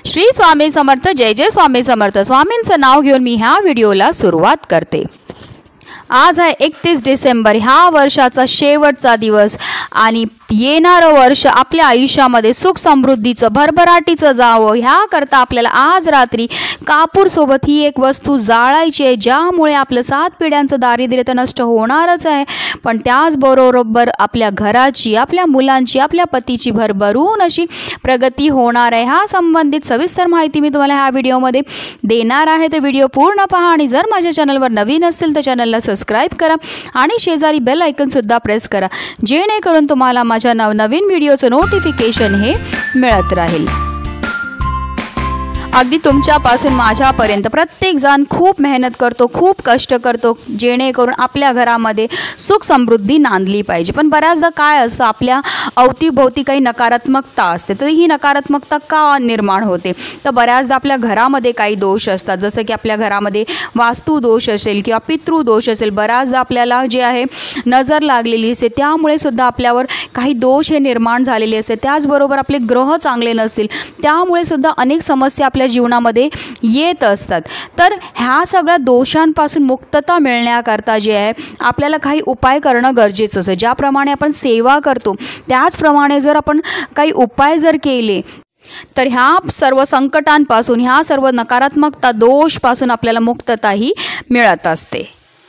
श्री स्वामी समर्थ. जय जय स्वामी समर्थ. स्वामींचं नाव घेऊन मी ह्या व्हिडिओला सुरुवात करते. आज आहे 31 डिसेंबर, ह्या वर्षाचा शेवटचा दिवस आणि येणारं वर्ष आपल्या आयुष्यामध्ये सुख समृद्धीचं भरभराटीचं जावं ह्याकरता आपल्याला आज रात्री कापूरसोबत ही एक वस्तू जाळायची आहे, ज्यामुळे आपलं 7 पिढ्यांचं दारिद्र्य तर नष्ट होणारच आहे, पण त्याचबरोबर आपल्या घराची, आपल्या मुलांची, आपल्या पतीची भरभरून अशी प्रगती होणार आहे. ह्या संबंधित सविस्तर माहिती मी तुम्हाला ह्या व्हिडिओमध्ये देणार आहे, तर व्हिडिओ पूर्ण पहा. आणि जर माझ्या चॅनलवर नवीन असतील तर चॅनलला सबस्क्राईब करा आणि शेजारी बेल आयकॉनसुद्धा प्रेस करा, जेणेकरून तुम्हाला माझ्या नवनवीन व्हिडिओचं नोटिफिकेशन हे मिळत राहील. अगदी तुमच्यापासून माझ्यापर्यंत प्रत्येकजण खूप मेहनत करतो, खूप कष्ट करतो, जेणेकरून आपल्या घरामध्ये सुख समृद्धी नांदली पाहिजे. पण बऱ्याचदा काय असतं, आपल्या अवतीभोवती काही नकारात्मकता असते, तर ही नकारात्मकता का निर्माण होते, तर बऱ्याचदा आपल्या घरामध्ये काही दोष असतात, जसं की आपल्या घरामध्ये वास्तू दोष असेल किंवा पितृदोष असेल, बऱ्याचदा आपल्याला जे आहे नजर लागलेली असते, त्यामुळे सुद्धा आपल्यावर काही दोष हे निर्माण झालेले असते. त्याचबरोबर आपले ग्रह चांगले नसतील, त्यामुळे सुद्धा अनेक समस्या आपल्या जीवनामध्ये येत असतात. तर ह्या सगळ्या दोषांपासून मुक्तता मिळण्याकरता जे आहे आपल्याला काही उपाय करणं गरजेचं असतं. ज्याप्रमाणे आपण सेवा करतो त्याचप्रमाणे जर आपण काही उपाय जर केले तर ह्या सर्व संकटांपासून, ह्या सर्व नकारात्मकता दोषपासून आपल्याला मुक्तता ही मिळत असते.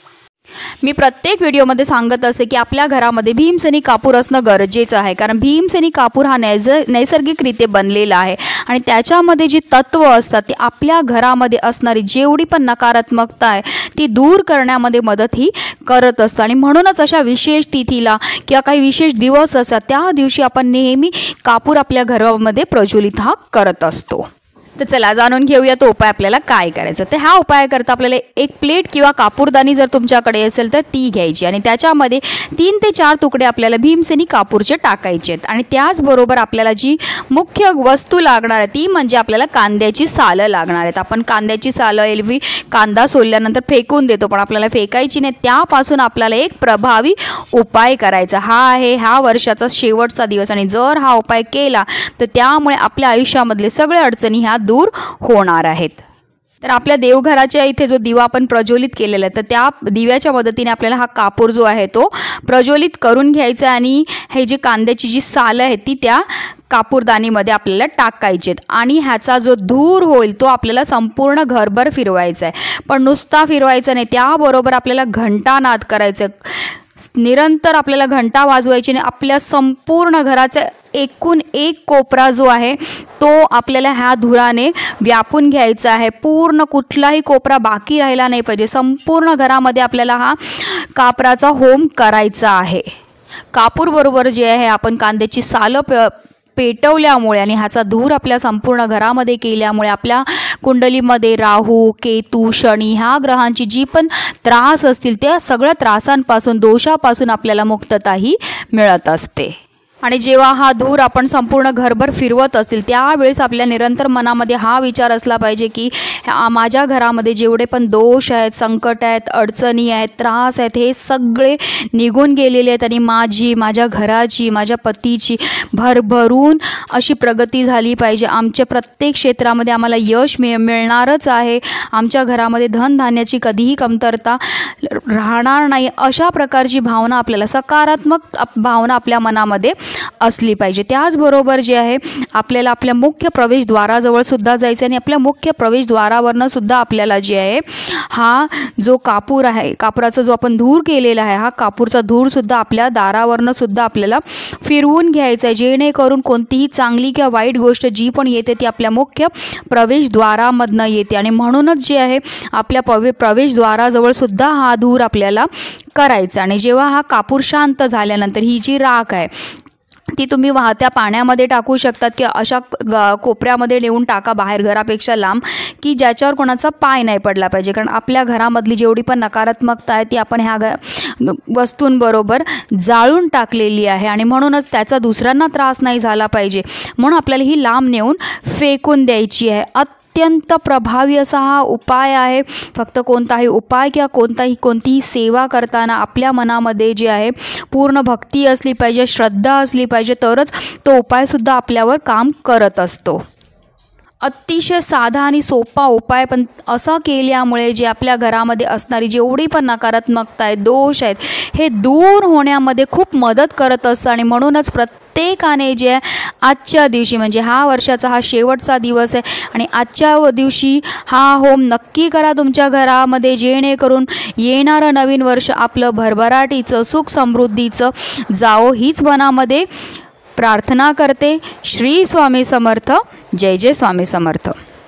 मी प्रत्येक व्हिडिओमध्ये सांगत असते की आपल्या घरामध्ये भीमसेनी कापूर असणं गरजेचं आहे, कारण भीमसेनी कापूर हा नैसर्गिकरित्या बनलेला आहे आणि त्याच्यामध्ये जी तत्व असतात ते आपल्या घरामध्ये असणारी जेवढी पण नकारात्मकता आहे ती दूर करण्यामध्ये मदत ही करत असतं. आणि म्हणूनच अशा विशेष तिथीला किंवा काही विशेष दिवस असतात त्या दिवशी आपण नेहमी कापूर आपल्या घरामध्ये प्रज्वलित हा करत असतो. तर चला जाणून घेऊया तो उपाय आपल्याला काय करायचं. तर ह्या उपायाकरता आपल्याला एक प्लेट किंवा कापूरदानी जर तुमच्याकडे असेल तर ती घ्यायची आणि त्याच्यामध्ये 3 ते 4 तुकडे आपल्याला भीमसेनी कापूरचे टाकायचे आहेत. आणि त्याचबरोबर आपल्याला जी मुख्य वस्तू लागणार आहे ती म्हणजे आपल्याला कांद्याची सालं लागणार आहेत. आपण कांद्याची सालं एरवी कांदा सोलल्यानंतर फेकून देतो, पण आपल्याला फेकायची नाही. त्यापासून आपल्याला एक प्रभावी उपाय करायचा. हा आहे ह्या वर्षाचा शेवटचा दिवस आणि जर हा उपाय केला तर त्यामुळे आपल्या आयुष्यामधले सगळे अडचणी ह्या दूर होणार आहेत. तर आपल्या देवघराच्या इथे जो दिवा आपण प्रज्वलित केलेला आहे तर त्या दिव्याच्या मदतीने आपल्याला हा कापूर जो आहे तो प्रज्वलित करून घ्यायचा आणि हे जी कांद्याची जी सालं आहे ती त्या कापूरदानीमध्ये आपल्याला टाकायचे आहेत. आणि ह्याचा जो धूर होईल तो आपल्याला संपूर्ण घरभर फिरवायचा आहे, पण नुसता फिरवायचा नाही, त्याबरोबर आपल्याला घंटानाद करायचं आहे. निरंतर आपल्याला घंटा वाजवायची आणि आपल्या संपूर्ण घराचा एकूण एक कोपरा जो आहे तो आपल्याला ह्या धुराने व्यापून घ्यायचा आहे. पूर्ण कुठलाही कोपरा बाकी राहिला नाही पाहिजे. संपूर्ण घरामध्ये आपल्याला हा कापराचा होम करायचा आहे. कापूर बरोबर जे आहे आपण कांद्याची सालं पेटवल्यामुळे आणि ह्याचा धूर आपल्या संपूर्ण घरामध्ये केल्यामुळे आपल्या कुंडलीमध्ये राहू, केतू, शनी ह्या ग्रहांची जी पण त्रास असतील त्या सगळ्या त्रासांपासून, दोषापासून आपल्याला मुक्तता ही मिळत असते. आणि जेव्हा हा धूर आपण संपूर्ण घरभर फिरवत असतील त्यावेळेस आपल्या निरंतर मनामध्ये हा विचार असला पाहिजे की माझ्या घरामध्ये जेवढे पण दोष आहेत, संकट आहेत, अडचणी आहेत, त्रास आहेत, हे सगळे निघून गेलेले आहेत आणि माझ्या घराची, माझ्या पतीची भरभरून अशी प्रगती झाली पाहिजे. आमच्या प्रत्येक क्षेत्रामध्ये आम्हाला यश मिळणारच आहे. आमच्या घरामध्ये धनधान्याची कधीही कमतरता राहणार नाही. अशा प्रकारची भावना आपल्याला, सकारात्मक भावना आपल्या मनामध्ये असली पाहिजे. त्याचबरोबर जे आहे आपल्याला आपल्या मुख्य प्रवेशद्वाराजवळ सुद्धा जायचं आणि आपल्या मुख्य प्रवेशद्वारावरनं सुद्धा आपल्याला जे आहे हा जो कापूर आहे, कापुराचा जो आपण धूर केलेला आहे, हा कापूरचा धूरसुद्धा आपल्या दारावरनं सुद्धा आपल्याला फिरवून घ्यायचं आहे, जेणेकरून कोणतीही चांगली किंवा वाईट गोष्ट जी पण येते ती आपल्या मुख्य प्रवेशद्वारामधनं येते. आणि म्हणूनच जे आहे आपल्या प्रवेशद्वाराजवळ सुद्धा हा धूर आपल्याला करायचा. आणि जेव्हा हा कापूर शांत झाल्यानंतर ही जी राख आहे ती तुम्ही वाहत्या पाण्यामध्ये टाकू शकतात किंवा अशा कोपऱ्यामध्ये नेऊन टाका बाहेर घरापेक्षा लांब, की ज्याच्यावर कोणाचा पाय नाही पडला पाहिजे. कारण आपल्या घरामधली जेवढी पण नकारात्मकता आहे ती आपण ह्या वस्तूंबरोबर जाळून टाकलेली आहे आणि म्हणूनच त्याचा दुसऱ्यांना त्रास नाही झाला पाहिजे, म्हणून आपल्याला ही लांब नेऊन फेकून द्यायची आहे. अत्यंत प्रभावी असा हा उपाय आहे. फक्त कोणताही उपाय किंवा कोणतीही सेवा करताना आपल्या मनामध्ये जे आहे पूर्ण भक्ती असली पाहिजे, श्रद्धा असली पाहिजे, तरच तो उपायसुद्धा आपल्यावर काम करत असतो. अतिशय साधा आणि सोपा उपाय, पण असा केल्यामुळे जे आपल्या घरामध्ये असणारी जेवढी पण नकारात्मकता आहे, दोष आहेत, हे दूर होण्यामध्ये खूप मदत करत असतं. आणि म्हणूनच प्रत्येकाने जे आजच्या दिवशी म्हणजे हा वर्षाचा हा शेवटचा दिवस आहे आणि आजच्या दिवशी हा होम नक्की करा तुमच्या घरामध्ये, जेणेकरून येणारं नवीन वर्ष आपलं भरभराटीचं सुख समृद्धीचं जावो, हीच मनामध्ये प्रार्थना करते. श्री स्वामी समर्थ. जय जय स्वामी समर्थ.